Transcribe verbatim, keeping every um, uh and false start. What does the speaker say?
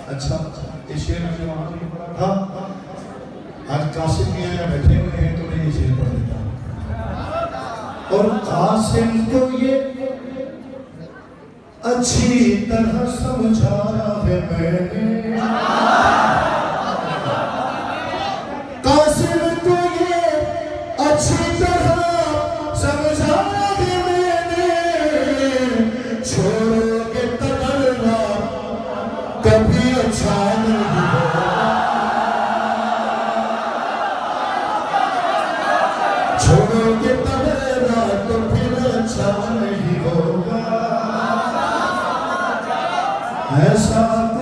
अच्छा ये शेर मुझे वहां हाँ आज कासिम भी आया बैठे हुए हैं तो मैं ये शेर पढ़ देता हूँ। और कासिम को ये अच्छी तरह समझाया है मैंने, कासिम को ये अच्छी तरह समझाया है मैंने, छोड़ोगे तगड़ना कभी अच्छा नहीं होगा, छोड़ोगे तगड़ना तो फिर अच्छा नहीं होगा, ऐसा